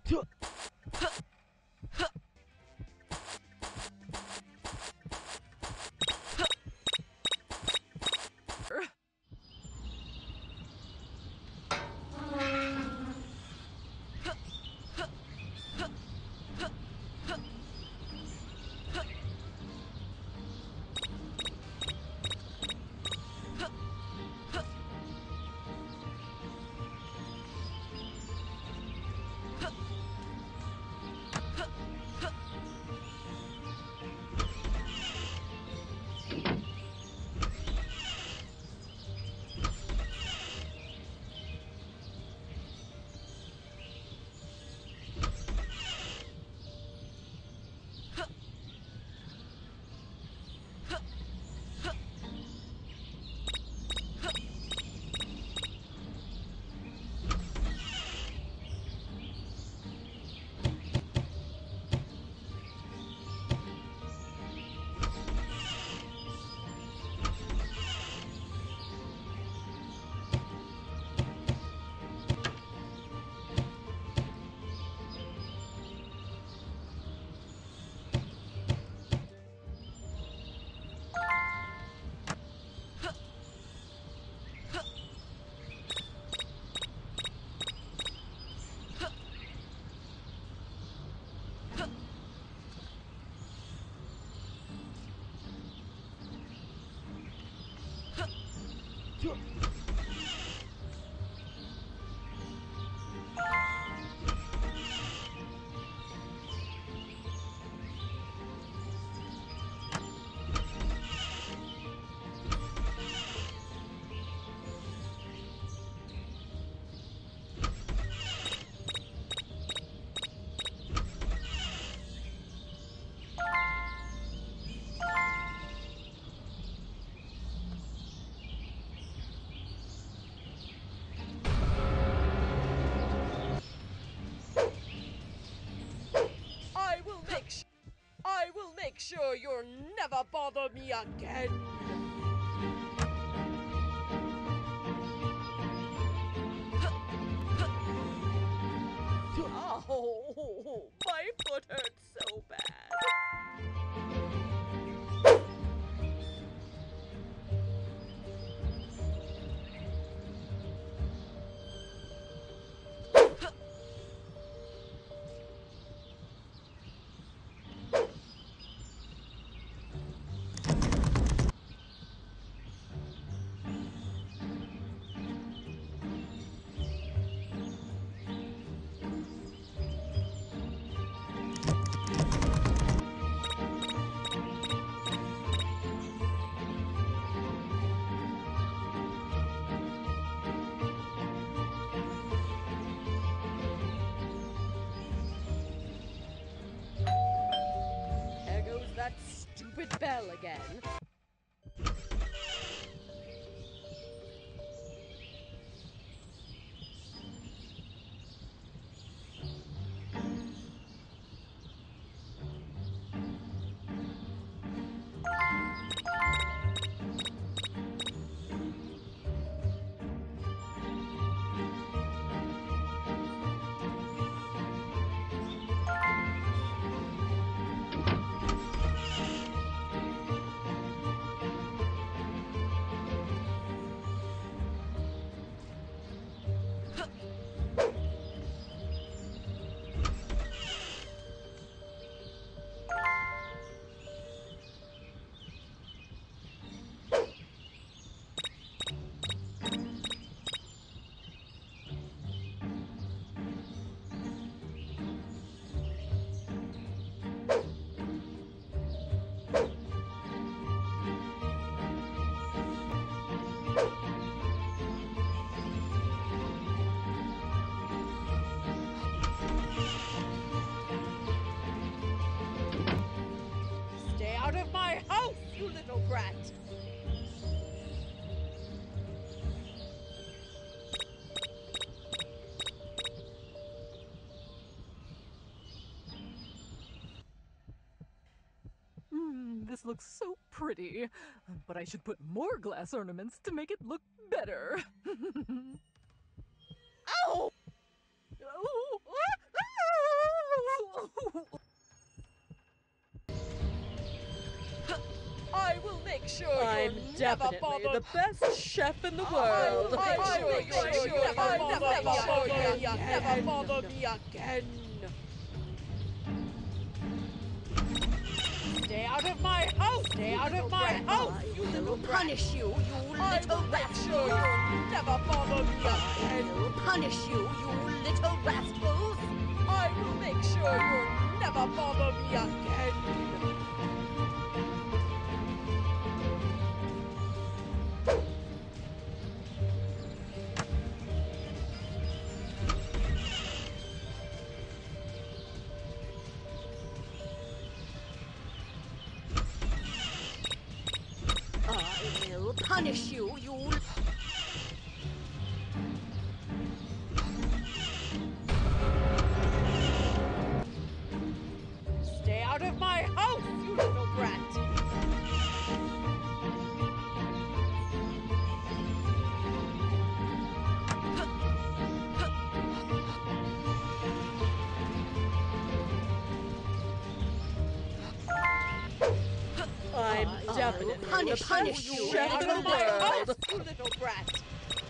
I will make sure you'll never bother me again. Oh, my foot hurts so bad. There goes that stupid bell again. Stay out of my house, you little brat! This looks so pretty, but I should put more glass ornaments to make it look better. Ow! Oh! sure I'm you'll never definitely bother. the best chef in the world. I'm sure you'll never bother me again. Stay out of my house! Stay out of my house, you little brat! Punish you, you I little will make rascal! sure you'll never bother me I again. will punish you, you little rascals! I will make sure you'll never bother me again. I will punish you, you... Stay out of my house, you little brat! I'm definitely the punish best you, chef Out in of the my world. house, you little brat!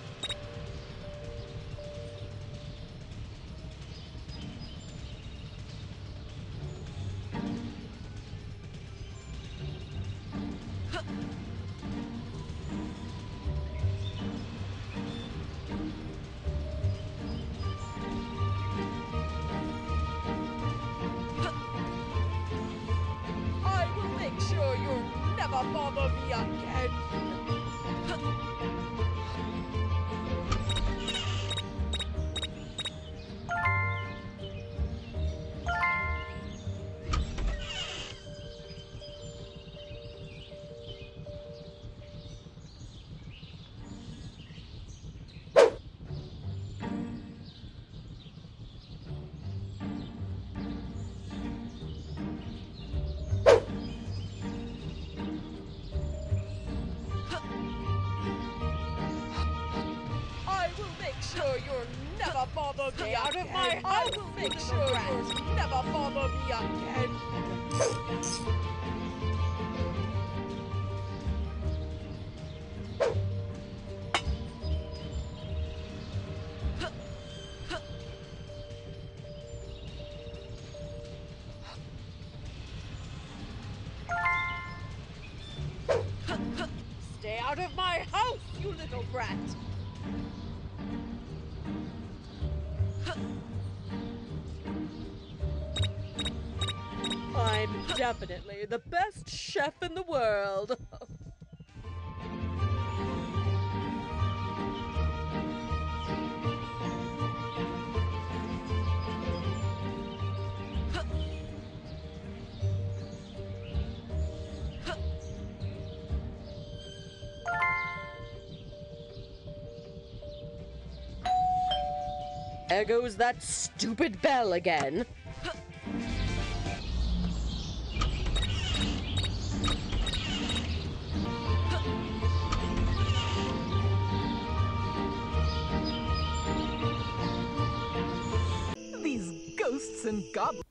I will make sure you'll never bother me again. I will make sure you'll never bother me out of my house. I will make sure you'll never bother me again. Stay out of my house, you little brat! I'm definitely the best chef in the world. There goes that stupid bell again. These ghosts and goblins.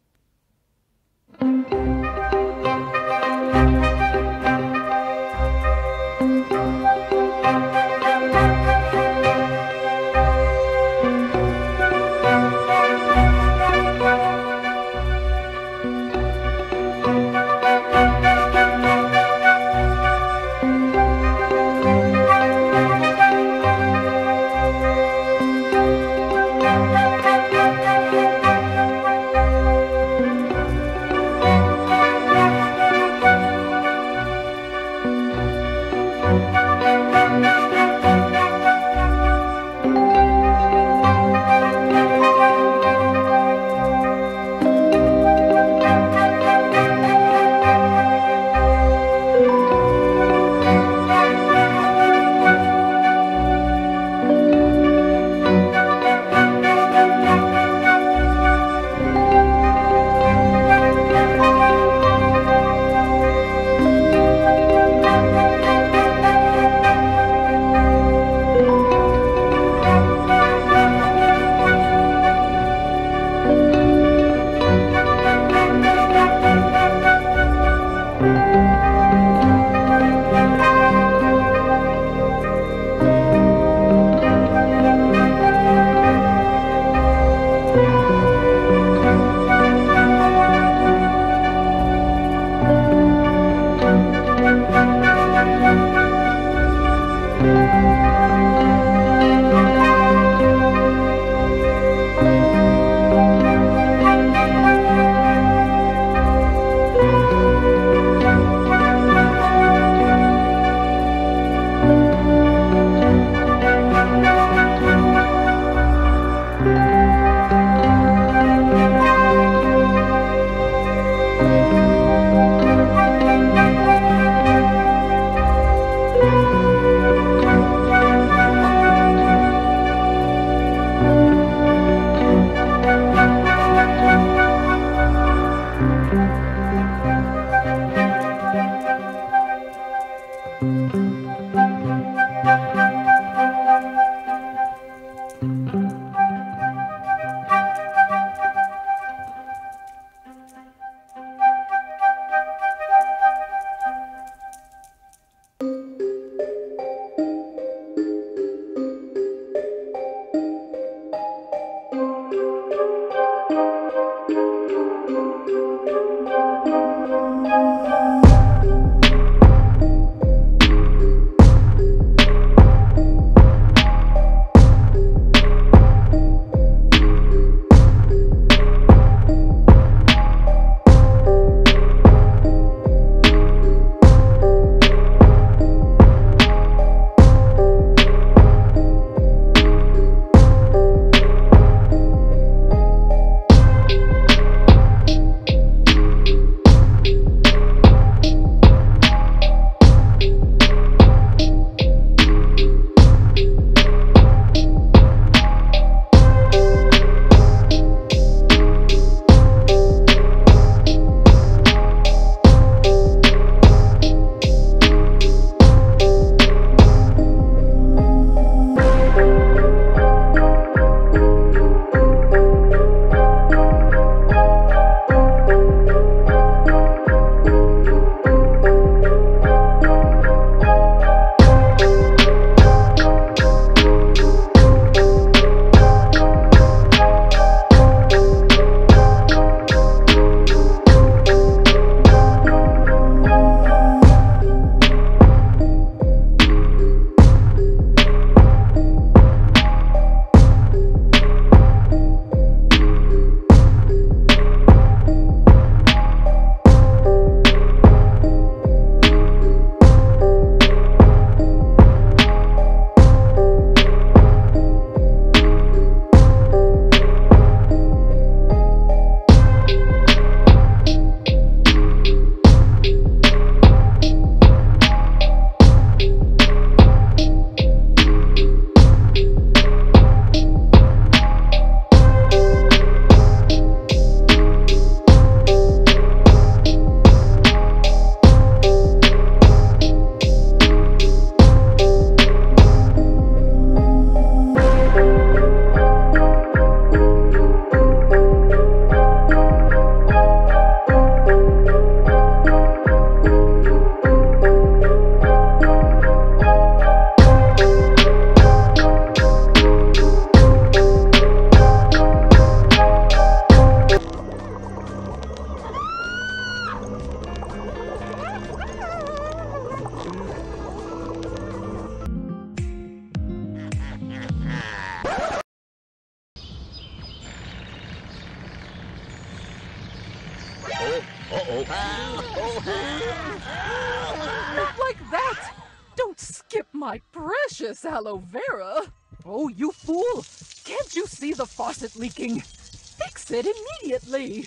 Not like that! Don't skip my precious aloe vera! Oh, you fool! Can't you see the faucet leaking? Fix it immediately!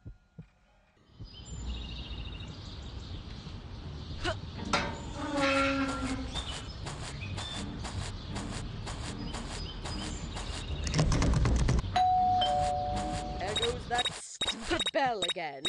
There goes that stupid bell again.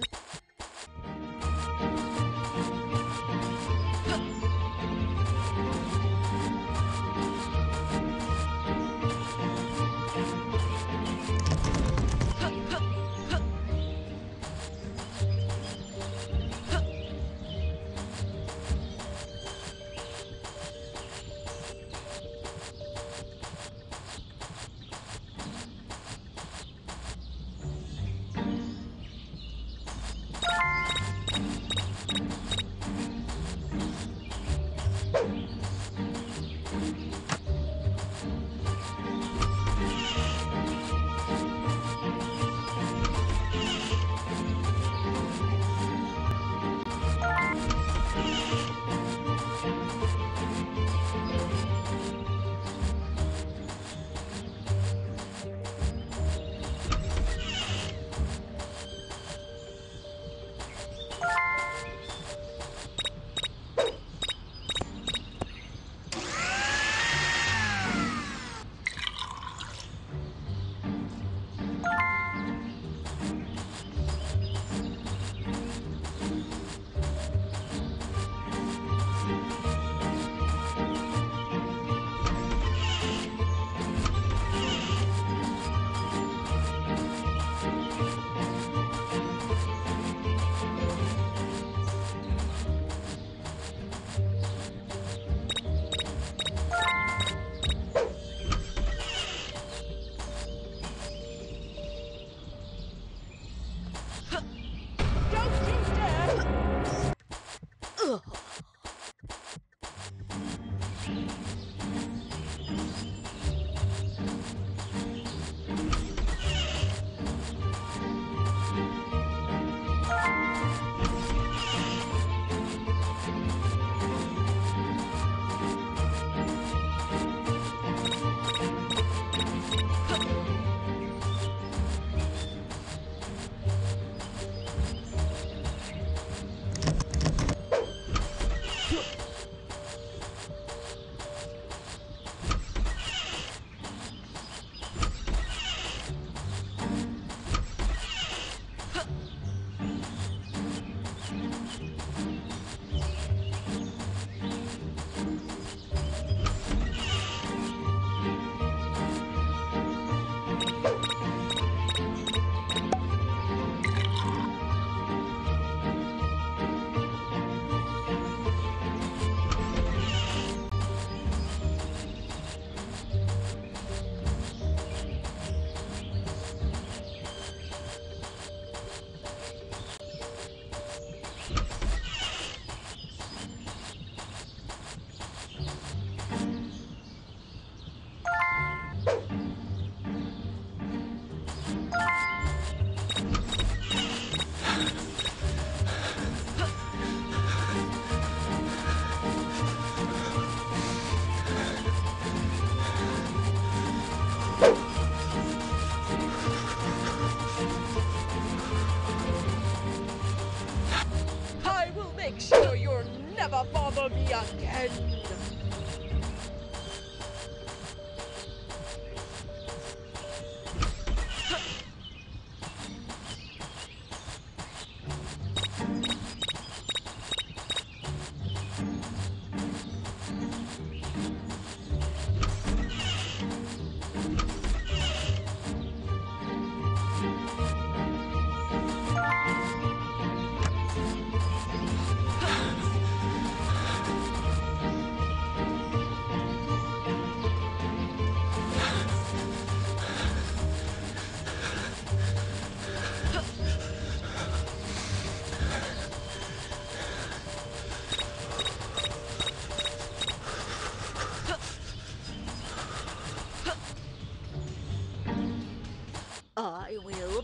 Make sure you'll never bother me again.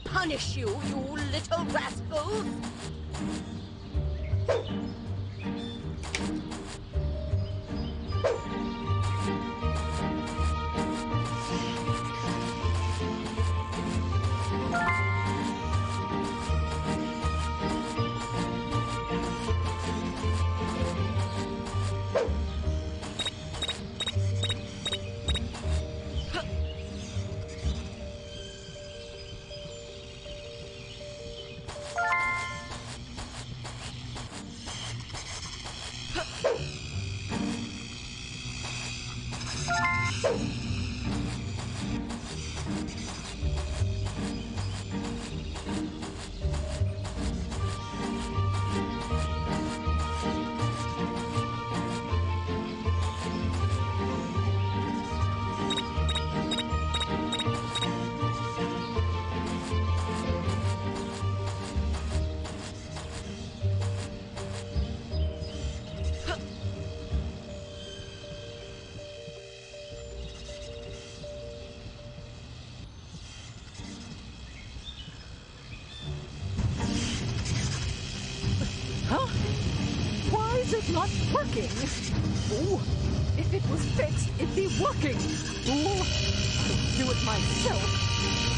punish you, you little rascals! Huh? Why is it not working? Oh, if it was fixed, it'd be working. Oh, I'll do it myself.